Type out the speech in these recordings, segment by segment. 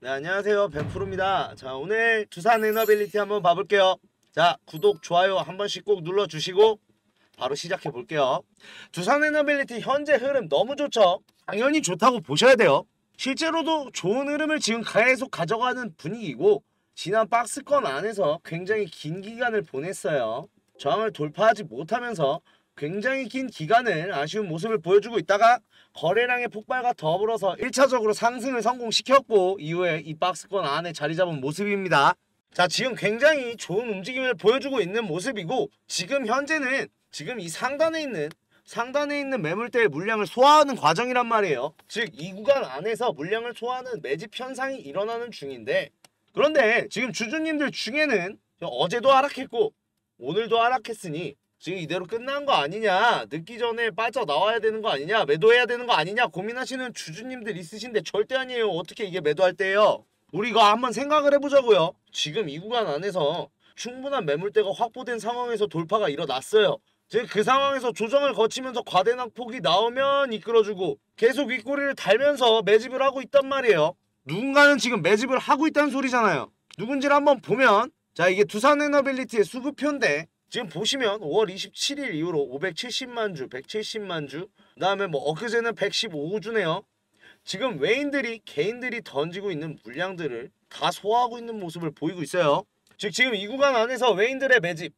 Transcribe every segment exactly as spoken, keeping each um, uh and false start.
네, 안녕하세요. 벤프로입니다. 자, 오늘 두산 에너빌리티 한번 봐볼게요. 자, 구독, 좋아요 한 번씩 꼭 눌러주시고 바로 시작해 볼게요. 두산 에너빌리티 현재 흐름 너무 좋죠? 당연히 좋다고 보셔야 돼요. 실제로도 좋은 흐름을 지금 계속 가져가는 분위기고 지난 박스권 안에서 굉장히 긴 기간을 보냈어요. 저항을 돌파하지 못하면서 굉장히 긴 기간을 아쉬운 모습을 보여주고 있다가 거래량의 폭발과 더불어서 일 차적으로 상승을 성공시켰고 이후에 이 박스권 안에 자리 잡은 모습입니다. 자, 지금 굉장히 좋은 움직임을 보여주고 있는 모습이고 지금 현재는 지금 이 상단에 있는 상단에 있는 매물대의 물량을 소화하는 과정이란 말이에요. 즉 이 구간 안에서 물량을 소화하는 매집 현상이 일어나는 중인데, 그런데 지금 주주님들 중에는 어제도 하락했고 오늘도 하락했으니 지금 이대로 끝난 거 아니냐, 늦기 전에 빠져나와야 되는 거 아니냐, 매도해야 되는 거 아니냐 고민하시는 주주님들 있으신데 절대 아니에요. 어떻게 이게 매도할 때예요? 우리 이거 한번 생각을 해보자고요. 지금 이 구간 안에서 충분한 매물대가 확보된 상황에서 돌파가 일어났어요. 즉 그 상황에서 조정을 거치면서 과대낙폭이 나오면 이끌어주고 계속 윗꼬리를 달면서 매집을 하고 있단 말이에요. 누군가는 지금 매집을 하고 있다는 소리잖아요. 누군지를 한번 보면, 자, 이게 두산 에너빌리티의 수급표인데 지금 보시면 오월 이십칠일 이후로 오백칠십만 주, 백칠십만 주, 그 다음에 뭐 엊그제는 백십오 주네요. 지금 외인들이 개인들이 던지고 있는 물량들을 다 소화하고 있는 모습을 보이고 있어요. 즉 지금 이 구간 안에서 외인들의 매집,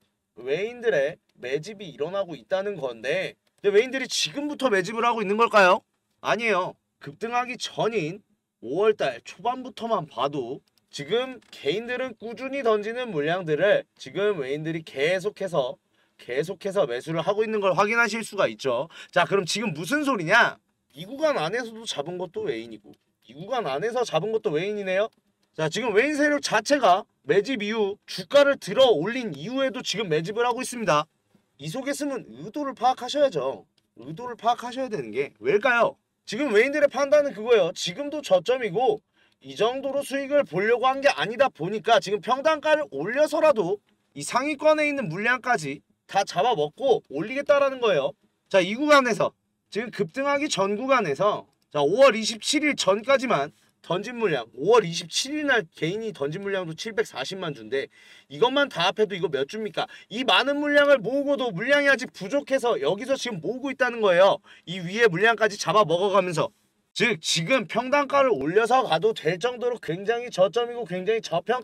외인들의 매집이 일어나고 있다는 건데, 근데 외인들이 지금부터 매집을 하고 있는 걸까요? 아니에요. 급등하기 전인 오월달 초반부터만 봐도 지금 개인들은 꾸준히 던지는 물량들을 지금 외인들이 계속해서 계속해서 매수를 하고 있는 걸 확인하실 수가 있죠. 자, 그럼 지금 무슨 소리냐? 이 구간 안에서도 잡은 것도 외인이고 이 구간 안에서 잡은 것도 외인이네요. 자, 지금 외인 세력 자체가 매집 이후 주가를 들어 올린 이후에도 지금 매집을 하고 있습니다. 이 속에 숨은 의도를 파악하셔야죠. 의도를 파악하셔야 되는 게 왜일까요? 지금 외인들의 판단은 그거예요. 지금도 저점이고 이 정도로 수익을 보려고 한 게 아니다 보니까 지금 평단가를 올려서라도 이 상위권에 있는 물량까지 다 잡아먹고 올리겠다라는 거예요. 자, 이 구간에서 지금 급등하기 전 구간에서 자 오월 이십칠일 전까지만 던진 물량, 오월 이십칠일 날 개인이 던진 물량도 칠백사십만 주인데 이것만 다 합해도 이거 몇 주입니까? 이 많은 물량을 모으고도 물량이 아직 부족해서 여기서 지금 모으고 있다는 거예요. 이 위에 물량까지 잡아 먹어가면서. 즉 지금 평단가를 올려서 가도 될 정도로 굉장히 저점이고 굉장히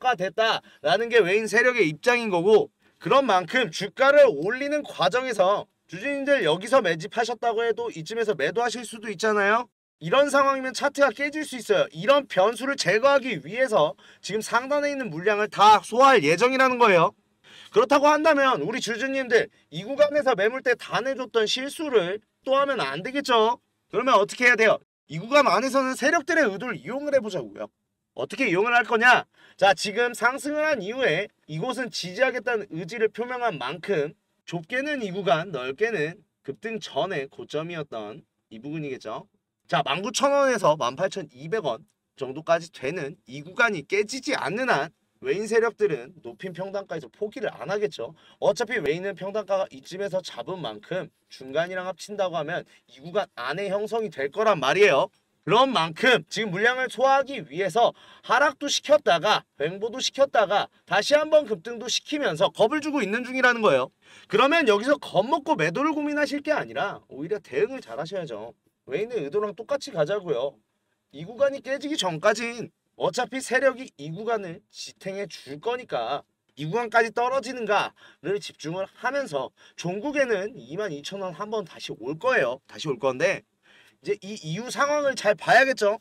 저평가됐다라는 게 외인 세력의 입장인 거고, 그런 만큼 주가를 올리는 과정에서 주주님들 여기서 매집하셨다고 해도 이쯤에서 매도하실 수도 있잖아요. 이런 상황이면 차트가 깨질 수 있어요. 이런 변수를 제거하기 위해서 지금 상단에 있는 물량을 다 소화할 예정이라는 거예요. 그렇다고 한다면 우리 주주님들 이 구간에서 매물대 다 내줬던 실수를 또 하면 안 되겠죠. 그러면 어떻게 해야 돼요? 이 구간 안에서는 세력들의 의도를 이용을 해보자고요. 어떻게 이용을 할 거냐? 자, 지금 상승을 한 이후에 이곳은 지지하겠다는 의지를 표명한 만큼 좁게는 이 구간, 넓게는 급등 전에 고점이었던 이 부분이겠죠. 자, 만 구천 원에서 만 팔천이백 원 정도까지 되는 이 구간이 깨지지 않는 한 외인 세력들은 높인 평단가에서 포기를 안 하겠죠. 어차피 외인은 평단가가 이쯤에서 잡은 만큼 중간이랑 합친다고 하면 이 구간 안에 형성이 될 거란 말이에요. 그런 만큼 지금 물량을 소화하기 위해서 하락도 시켰다가 횡보도 시켰다가 다시 한번 급등도 시키면서 겁을 주고 있는 중이라는 거예요. 그러면 여기서 겁먹고 매도를 고민하실 게 아니라 오히려 대응을 잘 하셔야죠. 외인의 의도랑 똑같이 가자고요. 이 구간이 깨지기 전까진 어차피 세력이 이 구간을 지탱해 줄 거니까 이 구간까지 떨어지는가를 집중을 하면서 종국에는 이만 이천 원 한번 다시 올 거예요. 다시 올 건데 이제 이 이후 상황을 잘 봐야겠죠.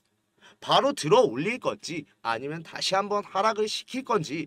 바로 들어 올릴 건지 아니면 다시 한번 하락을 시킬 건지는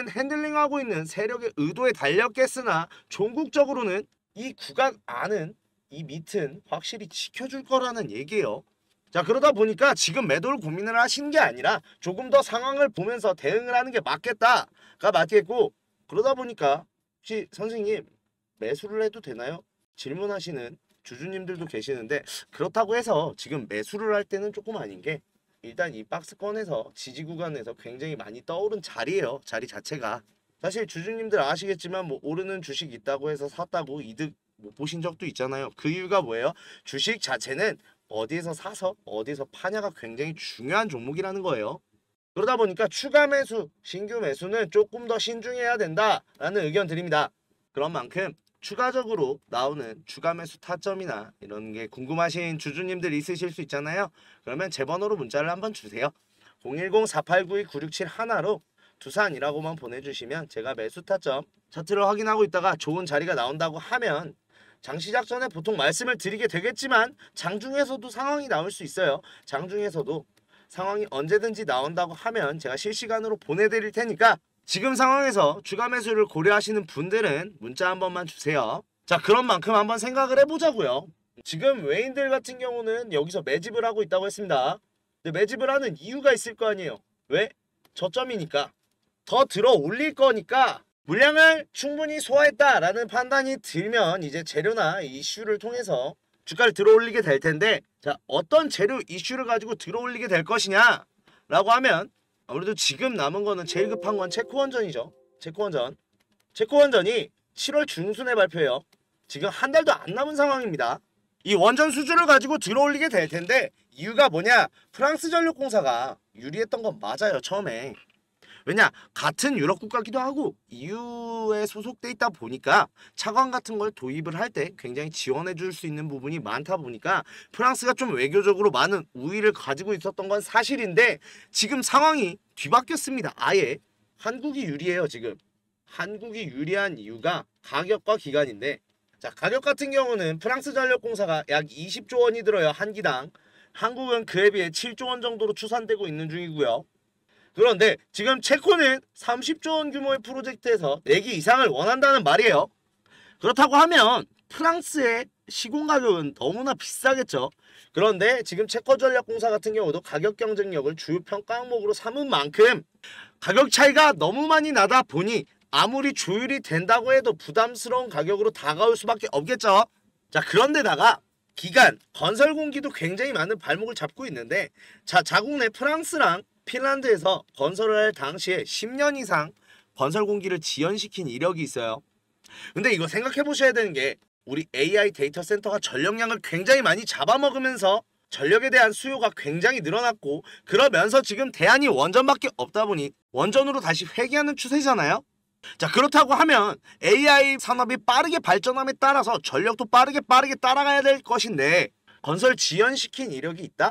핸들링하고 있는 세력의 의도에 달렸겠으나 종국적으로는 이 구간 안은 이 밑은 확실히 지켜줄 거라는 얘기예요. 자, 그러다 보니까 지금 매도를 고민을 하시는 게 아니라 조금 더 상황을 보면서 대응을 하는 게 맞겠다가 맞겠고, 그러다 보니까 혹시 선생님 매수를 해도 되나요? 질문하시는 주주님들도 계시는데, 그렇다고 해서 지금 매수를 할 때는 조금 아닌 게 일단 이 박스권에서 지지 구간에서 굉장히 많이 떠오른 자리예요. 자리 자체가 사실 주주님들 아시겠지만 뭐 오르는 주식 있다고 해서 샀다고 이득 못 보신 적도 있잖아요. 그 이유가 뭐예요? 주식 자체는 어디에서 사서 어디에서 파냐가 굉장히 중요한 종목이라는 거예요. 그러다 보니까 추가 매수, 신규 매수는 조금 더 신중해야 된다라는 의견 드립니다. 그런 만큼 추가적으로 나오는 추가 매수 타점이나 이런 게 궁금하신 주주님들 있으실 수 있잖아요. 그러면 제 번호로 문자를 한번 주세요. 공일공 사팔구이 구육칠일로 두산이라고만 보내주시면 제가 매수 타점 차트를 확인하고 있다가 좋은 자리가 나온다고 하면 장 시작 전에 보통 말씀을 드리게 되겠지만 장중에서도 상황이 나올 수 있어요. 장중에서도 상황이 언제든지 나온다고 하면 제가 실시간으로 보내드릴 테니까 지금 상황에서 추가 매수를 고려하시는 분들은 문자 한 번만 주세요. 자, 그런 만큼 한번 생각을 해보자고요. 지금 외인들 같은 경우는 여기서 매집을 하고 있다고 했습니다. 근데 매집을 하는 이유가 있을 거 아니에요. 왜? 저점이니까. 더 들어 올릴 거니까 물량을 충분히 소화했다라는 판단이 들면 이제 재료나 이슈를 통해서 주가를 들어 올리게 될 텐데, 자, 어떤 재료 이슈를 가지고 들어 올리게 될 것이냐 라고 하면 아무래도 지금 남은 거는 제일 급한 건 체코원전이죠. 체코원전. 체코원전이 칠월 중순에 발표해요. 지금 한 달도 안 남은 상황입니다. 이 원전 수주를 가지고 들어 올리게 될 텐데 이유가 뭐냐? 프랑스 전력공사가 유리했던 건 맞아요, 처음에. 왜냐? 같은 유럽 국가기도 하고 이유에 소속돼 있다 보니까 차관 같은 걸 도입을 할 때 굉장히 지원해 줄 수 있는 부분이 많다 보니까 프랑스가 좀 외교적으로 많은 우위를 가지고 있었던 건 사실인데 지금 상황이 뒤바뀌었습니다. 아예 한국이 유리해요. 지금 한국이 유리한 이유가 가격과 기간인데, 자, 가격 같은 경우는 프랑스 전력공사가 약 이십조 원이 들어요, 한 기당. 한국은 그에 비해 칠조 원 정도로 추산되고 있는 중이고요. 그런데 지금 체코는 삼십조 원 규모의 프로젝트에서 네 기 이상을 원한다는 말이에요. 그렇다고 하면 프랑스의 시공 가격은 너무나 비싸겠죠. 그런데 지금 체코전력공사 같은 경우도 가격 경쟁력을 주요 평가 항목으로 삼은 만큼 가격 차이가 너무 많이 나다 보니 아무리 조율이 된다고 해도 부담스러운 가격으로 다가올 수밖에 없겠죠. 자, 그런데다가 기간, 건설 공기도 굉장히 많은 발목을 잡고 있는데, 자, 자국 내 프랑스랑 핀란드에서 건설을 할 당시에 십 년 이상 건설 공기를 지연시킨 이력이 있어요. 근데 이거 생각해 보셔야 되는 게 우리 에이아이 데이터 센터가 전력량을 굉장히 많이 잡아먹으면서 전력에 대한 수요가 굉장히 늘어났고, 그러면서 지금 대안이 원전밖에 없다 보니 원전으로 다시 회귀하는 추세잖아요. 자, 그렇다고 하면 에이아이 산업이 빠르게 발전함에 따라서 전력도 빠르게 빠르게 따라가야 될 것인데 건설 지연시킨 이력이 있다?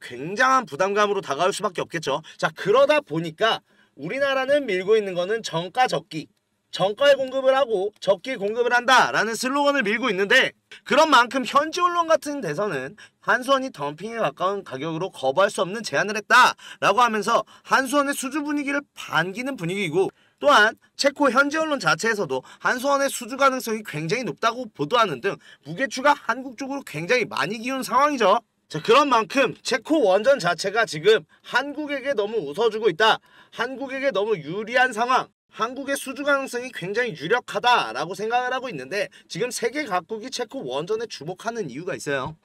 굉장한 부담감으로 다가올 수밖에 없겠죠. 자, 그러다 보니까 우리나라는 밀고 있는 거는 정가 적기, 정가에 공급을 하고 적기 공급을 한다라는 슬로건을 밀고 있는데, 그런 만큼 현지 언론 같은 데서는 한수원이 덤핑에 가까운 가격으로 거부할 수 없는 제안을 했다라고 하면서 한수원의 수주 분위기를 반기는 분위기고, 또한 체코 현지 언론 자체에서도 한수원의 수주 가능성이 굉장히 높다고 보도하는 등 무게추가 한국 쪽으로 굉장히 많이 기운 상황이죠. 자, 그런 만큼 체코 원전 자체가 지금 한국에게 너무 웃어주고 있다, 한국에게 너무 유리한 상황, 한국의 수주 가능성이 굉장히 유력하다라고 생각을 하고 있는데, 지금 세계 각국이 체코 원전에 주목하는 이유가 있어요.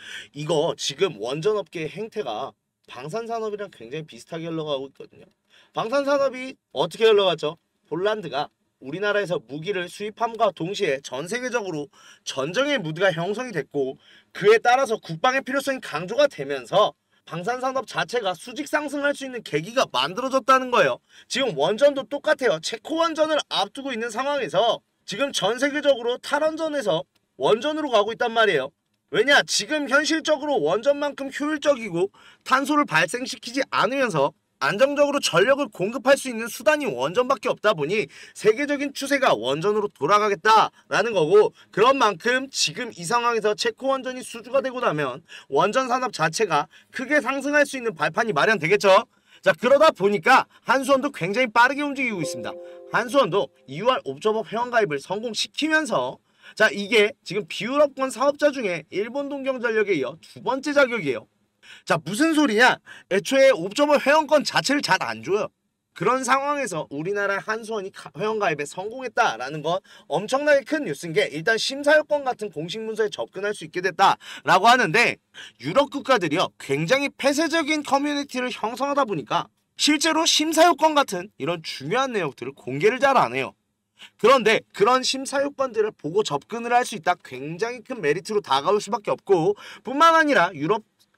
이거 지금 원전업계의 행태가 방산산업이랑 굉장히 비슷하게 흘러가고 있거든요. 방산산업이 어떻게 흘러갔죠? 폴란드가 우리나라에서 무기를 수입함과 동시에 전 세계적으로 전쟁의 무드가 형성이 됐고, 그에 따라서 국방의 필요성이 강조가 되면서 방산산업 자체가 수직 상승할 수 있는 계기가 만들어졌다는 거예요. 지금 원전도 똑같아요. 체코 원전을 앞두고 있는 상황에서 지금 전 세계적으로 탈원전에서 원전으로 가고 있단 말이에요. 왜냐? 지금 현실적으로 원전만큼 효율적이고 탄소를 발생시키지 않으면서 안정적으로 전력을 공급할 수 있는 수단이 원전밖에 없다 보니 세계적인 추세가 원전으로 돌아가겠다라는 거고, 그런 만큼 지금 이 상황에서 체코 원전이 수주가 되고 나면 원전 산업 자체가 크게 상승할 수 있는 발판이 마련되겠죠. 자, 그러다 보니까 한수원도 굉장히 빠르게 움직이고 있습니다. 한수원도 이유알 옵저버 회원가입을 성공시키면서, 자, 이게 지금 비유럽권 사업자 중에 일본 동경전력에 이어 두 번째 자격이에요. 자, 무슨 소리냐? 애초에 옵저버 회원권 자체를 잘 안 줘요. 그런 상황에서 우리나라 한수원이 회원가입에 성공했다라는 건 엄청나게 큰 뉴스인 게, 일단 심사요건 같은 공식 문서에 접근할 수 있게 됐다라고 하는데, 유럽 국가들이요 굉장히 폐쇄적인 커뮤니티를 형성하다 보니까 실제로 심사요건 같은 이런 중요한 내용들을 공개를 잘 안 해요. 그런데 그런 심사요건들을 보고 접근을 할 수 있다, 굉장히 큰 메리트로 다가올 수밖에 없고, 뿐만 아니라 유럽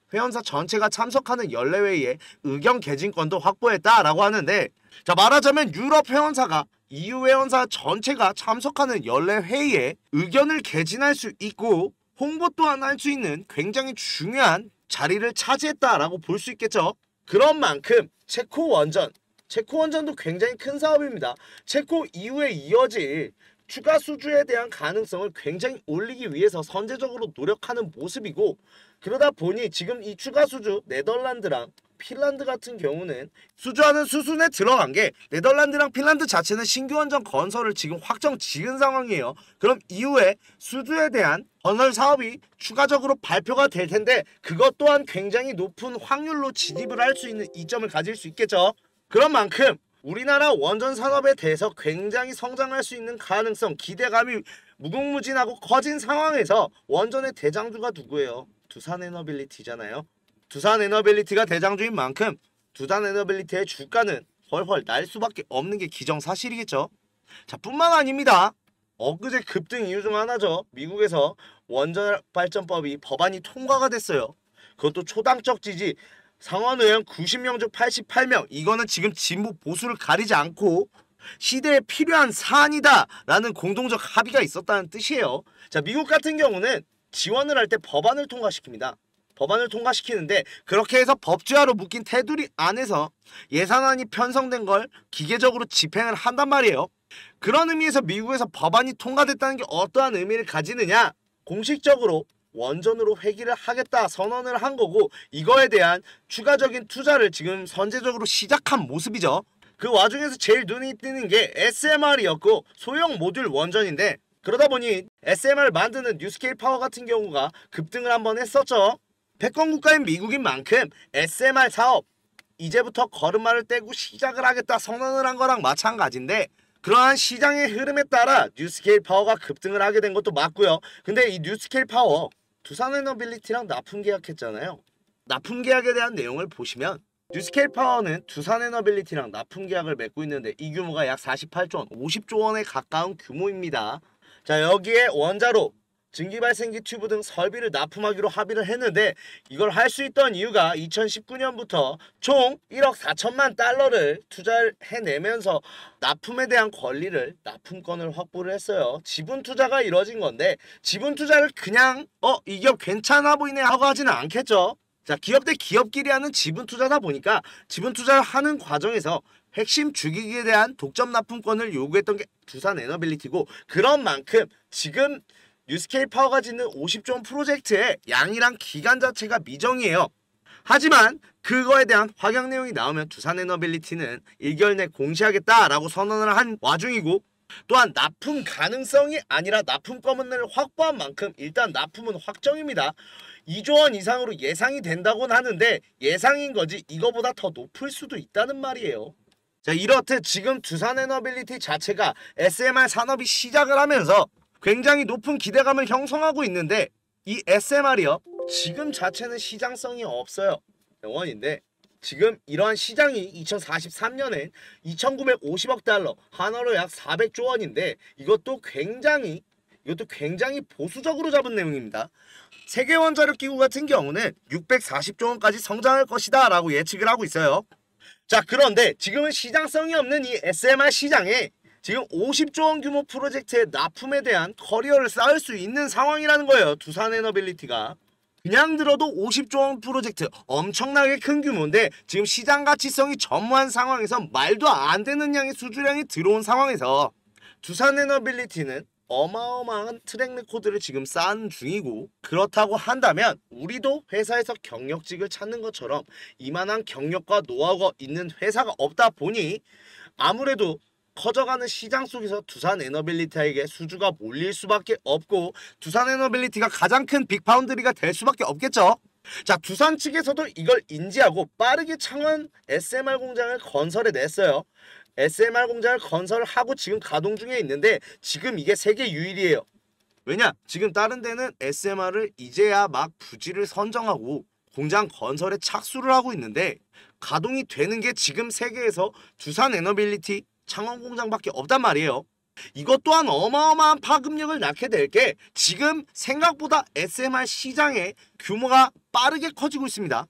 회원사 전체가 참석하는 연례회의에 의견 개진권도 확보했다라고 하는데, 자 말하자면 유럽 회원사가 이유 회원사 전체가 참석하는 연례회의에 의견을 개진할 수 있고 홍보 또한 할 수 있는 굉장히 중요한 자리를 차지했다라고 볼 수 있겠죠. 그런 만큼 체코 원전, 체코 원전도 굉장히 큰 사업입니다. 체코 이후에 이어질 추가 수주에 대한 가능성을 굉장히 올리기 위해서 선제적으로 노력하는 모습이고, 그러다 보니 지금 이 추가 수주 네덜란드랑 핀란드 같은 경우는 수주하는 수순에 들어간 게, 네덜란드랑 핀란드 자체는 신규 원전 건설을 지금 확정 지은 상황이에요. 그럼 이후에 수주에 대한 건설 사업이 추가적으로 발표가 될 텐데, 그것 또한 굉장히 높은 확률로 진입을 할 수 있는 이점을 가질 수 있겠죠. 그런 만큼 우리나라 원전 산업에 대해서 굉장히 성장할 수 있는 가능성, 기대감이 무궁무진하고 커진 상황에서 원전의 대장주가 누구예요? 두산에너빌리티잖아요. 두산에너빌리티가 대장주인 만큼 두산에너빌리티의 주가는 훨훨 날 수밖에 없는 게 기정사실이겠죠. 자, 뿐만 아닙니다. 엊그제 급등 이유 중 하나죠. 미국에서 원전발전법이 법안이 통과가 됐어요. 그것도 초당적 지지, 상원의원 구십 명 중 팔십팔 명, 이거는 지금 진보 보수를 가리지 않고 시대에 필요한 사안이다 라는 공동적 합의가 있었다는 뜻이에요. 자, 미국 같은 경우는 지원을 할 때 법안을 통과시킵니다. 법안을 통과시키는데, 그렇게 해서 법제화로 묶인 테두리 안에서 예산안이 편성된 걸 기계적으로 집행을 한단 말이에요. 그런 의미에서 미국에서 법안이 통과됐다는 게 어떠한 의미를 가지느냐, 공식적으로 원전으로 회귀를 하겠다 선언을 한 거고, 이거에 대한 추가적인 투자를 지금 선제적으로 시작한 모습이죠. 그 와중에서 제일 눈이 띄는 게 에스엠알이었고 소형 모듈 원전인데, 그러다 보니 에스엠알을 만드는 뉴스케일 파워 같은 경우가 급등을 한번 했었죠. 패권 국가인 미국인 만큼 에스엠알 사업 이제부터 걸음마를 떼고 시작을 하겠다 선언을 한 거랑 마찬가지인데, 그러한 시장의 흐름에 따라 뉴스케일 파워가 급등을 하게 된 것도 맞고요. 근데 이 뉴스케일 파워 두산에너빌리티랑 납품 계약했잖아요. 납품 계약에 대한 내용을 보시면 뉴스케일 파워는 두산에너빌리티랑 납품 계약을 맺고 있는데, 이 규모가 약 사십팔 조 원, 오십 조 원에 가까운 규모입니다. 자, 여기에 원자로, 증기발생기 튜브 등 설비를 납품하기로 합의를 했는데, 이걸 할 수 있던 이유가 이천십구 년부터 총 일억 사천만 달러를 투자를 해내면서 납품에 대한 권리를, 납품권을 확보를 했어요. 지분 투자가 이뤄진 건데, 지분 투자를 그냥 어? 이 기업 괜찮아 보이네 하고 하지는 않겠죠. 자, 기업 대 기업끼리 하는 지분 투자다 보니까 지분 투자를 하는 과정에서 핵심 주기기에 대한 독점 납품권을 요구했던 게 두산에너빌리티고, 그런 만큼 지금 뉴스케일 파워가 짓는 오십 조 원 프로젝트의 양이랑 기간 자체가 미정이에요. 하지만 그거에 대한 확약 내용이 나오면 두산에너빌리티는 일 개월 내 공시하겠다라고 선언을 한 와중이고, 또한 납품 가능성이 아니라 납품권을 확보한 만큼 일단 납품은 확정입니다. 이 조 원 이상으로 예상이 된다고는 하는데, 예상인 거지 이거보다 더 높을 수도 있다는 말이에요. 자, 이렇듯 지금 두산에너빌리티 자체가 에스엠알 산업이 시작을 하면서 굉장히 높은 기대감을 형성하고 있는데, 이 에스엠알이요, 지금 자체는 시장성이 없어요. 영원인데 지금 이러한 시장이 이천사십삼 년엔 이천구백오십억 달러, 한화로 약 사백 조 원인데, 이것도 굉장히 이것도 굉장히 보수적으로 잡은 내용입니다. 세계원자력기구 같은 경우는 육백사십 조 원까지 성장할 것이다 라고 예측을 하고 있어요. 자, 그런데 지금은 시장성이 없는 이 에스엠알 시장에 지금 오십 조 원 규모 프로젝트의 납품에 대한 커리어를 쌓을 수 있는 상황이라는 거예요. 두산에너빌리티가. 그냥 들어도 오십 조 원 프로젝트, 엄청나게 큰 규모인데, 지금 시장 가치성이 전무한 상황에서 말도 안 되는 양의 수주량이 들어온 상황에서 두산에너빌리티는 어마어마한 트랙 레코드를 지금 쌓은 중이고, 그렇다고 한다면 우리도 회사에서 경력직을 찾는 것처럼 이만한 경력과 노하우가 있는 회사가 없다 보니 아무래도 커져가는 시장 속에서 두산에너빌리티에게 수주가 몰릴 수밖에 없고, 두산에너빌리티가 가장 큰 빅파운드리가 될 수밖에 없겠죠. 자, 두산 측에서도 이걸 인지하고 빠르게 창원 에스엠알 공장을 건설해 냈어요. 에스엠알 공장을 건설하고 지금 가동 중에 있는데, 지금 이게 세계 유일이에요. 왜냐? 지금 다른 데는 에스엠알을 이제야 막 부지를 선정하고 공장 건설에 착수를 하고 있는데, 가동이 되는 게 지금 세계에서 두산에너빌리티 창원 공장밖에 없단 말이에요. 이것 또한 어마어마한 파급력을 낳게 될 게 지금 생각보다 에스엠알 시장의 규모가 빠르게 커지고 있습니다.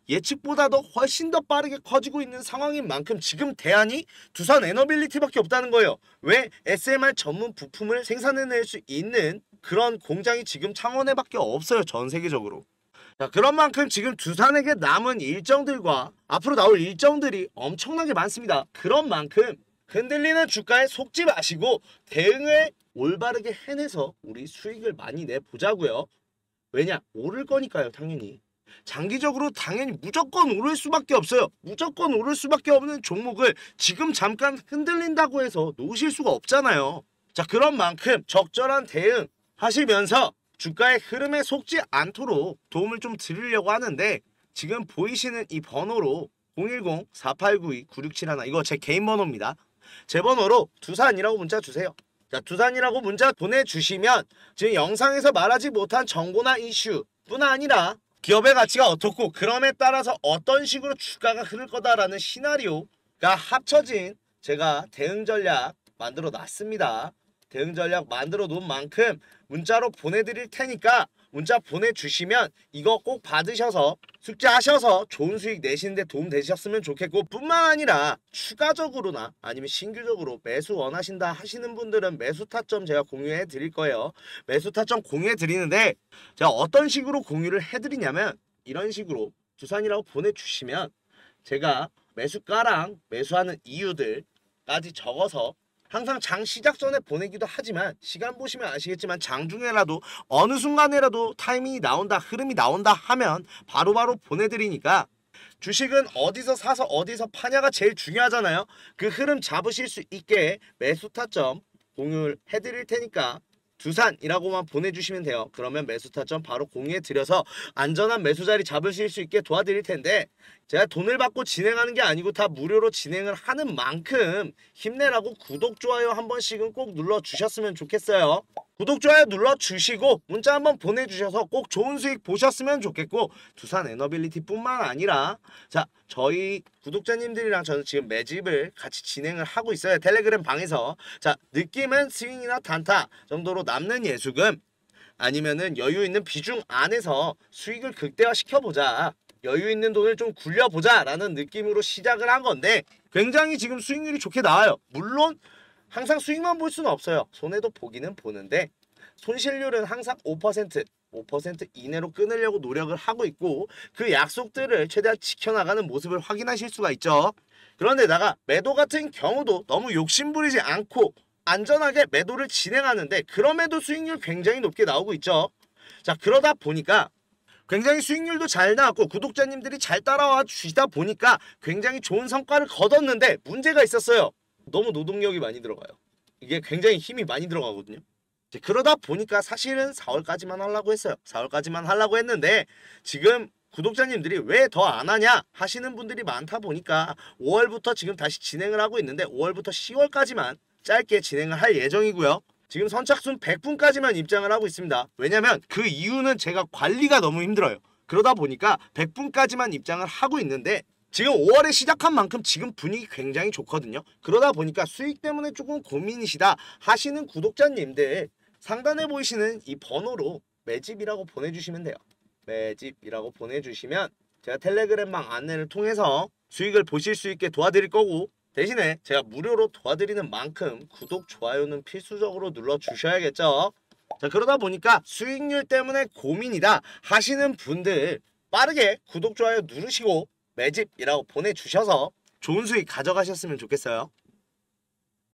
예측보다도 훨씬 더 빠르게 커지고 있는 상황인 만큼 지금 대안이 두산 에너빌리티밖에 없다는 거예요. 왜? 에스엠알 전문 부품을 생산해낼 수 있는 그런 공장이 지금 창원에밖에 없어요. 전 세계적으로. 자, 그런 만큼 지금 두산에게 남은 일정들과 앞으로 나올 일정들이 엄청나게 많습니다. 그런 만큼 흔들리는 주가에 속지 마시고 대응을 올바르게 해내서 우리 수익을 많이 내보자고요. 왜냐? 오를 거니까요. 당연히. 장기적으로 당연히 무조건 오를 수밖에 없어요. 무조건 오를 수밖에 없는 종목을 지금 잠깐 흔들린다고 해서 놓으실 수가 없잖아요. 자, 그런 만큼 적절한 대응 하시면서 주가의 흐름에 속지 않도록 도움을 좀 드리려고 하는데 지금 보이시는 이 번호로 공일공 사팔구이 구육칠일 이거 제 개인 번호입니다. 제 번호로 두산이라고 문자 주세요. 자, 두산이라고 문자 보내주시면 지금 영상에서 말하지 못한 정보나 이슈 뿐 아니라 기업의 가치가 어떻고 그럼에 따라서 어떤 식으로 주가가 흐를 거다라는 시나리오가 합쳐진 제가 대응 전략 만들어 놨습니다. 대응 전략 만들어 놓은 만큼 문자로 보내드릴 테니까 문자 보내주시면 이거 꼭 받으셔서 숙지하셔서 좋은 수익 내시는데 도움 되셨으면 좋겠고, 뿐만 아니라 추가적으로나 아니면 신규적으로 매수 원하신다 하시는 분들은 매수 타점 제가 공유해 드릴 거예요. 매수 타점 공유해 드리는데 제가 어떤 식으로 공유를 해 드리냐면 이런 식으로 두산이라고 보내주시면 제가 매수가랑 매수하는 이유들까지 적어서 항상 장 시작 전에 보내기도 하지만 시간 보시면 아시겠지만 장중에라도 어느 순간에라도 타이밍이 나온다, 흐름이 나온다 하면 바로바로 보내드리니까 주식은 어디서 사서 어디서 파냐가 제일 중요하잖아요. 그 흐름 잡으실 수 있게 매수 타점 공유를 해드릴 테니까 두산이라고만 보내주시면 돼요. 그러면 매수 타점 바로 공유해 드려서 안전한 매수 자리 잡으실 수 있게 도와드릴 텐데 제가 돈을 받고 진행하는 게 아니고 다 무료로 진행을 하는 만큼 힘내라고 구독, 좋아요 한 번씩은 꼭 눌러주셨으면 좋겠어요. 구독, 좋아요 눌러주시고 문자 한번 보내주셔서 꼭 좋은 수익 보셨으면 좋겠고, 두산 에너빌리티 뿐만 아니라 자 저희 구독자님들이랑 저는 지금 매집을 같이 진행을 하고 있어요. 텔레그램 방에서. 자, 느낌은 스윙이나 단타 정도로 남는 예수금 아니면은 여유 있는 비중 안에서 수익을 극대화시켜보자, 여유 있는 돈을 좀 굴려보자 라는 느낌으로 시작을 한 건데 굉장히 지금 수익률이 좋게 나와요. 물론 항상 수익만 볼 수는 없어요. 손해도 보기는 보는데 손실률은 항상 오 퍼센트 오 퍼센트 이내로 끊으려고 노력을 하고 있고 그 약속들을 최대한 지켜나가는 모습을 확인하실 수가 있죠. 그런데다가 매도 같은 경우도 너무 욕심부리지 않고 안전하게 매도를 진행하는데 그럼에도 수익률 굉장히 높게 나오고 있죠. 자, 그러다 보니까 굉장히 수익률도 잘 나왔고 구독자님들이 잘 따라와 주시다 보니까 굉장히 좋은 성과를 거뒀는데 문제가 있었어요. 너무 노동력이 많이 들어가요. 이게 굉장히 힘이 많이 들어가거든요. 그러다 보니까 사실은 사월까지만 하려고 했어요. 사월까지만 하려고 했는데 지금 구독자님들이 왜 더 안 하냐 하시는 분들이 많다 보니까 오월부터 지금 다시 진행을 하고 있는데 오월부터 시월까지만 짧게 진행을 할 예정이고요. 지금 선착순 백 분까지만 입장을 하고 있습니다. 왜냐면 그 이유는 제가 관리가 너무 힘들어요. 그러다 보니까 백 분까지만 입장을 하고 있는데 지금 오월에 시작한 만큼 지금 분위기 굉장히 좋거든요. 그러다 보니까 수익 때문에 조금 고민이시다 하시는 구독자님들 상단에 보이시는 이 번호로 매집이라고 보내주시면 돼요. 매집이라고 보내주시면 제가 텔레그램방 안내를 통해서 수익을 보실 수 있게 도와드릴 거고, 대신에 제가 무료로 도와드리는 만큼 구독, 좋아요는 필수적으로 눌러주셔야겠죠. 자, 그러다 보니까 수익률 때문에 고민이다 하시는 분들 빠르게 구독, 좋아요 누르시고 매집이라고 보내주셔서 좋은 수익 가져가셨으면 좋겠어요.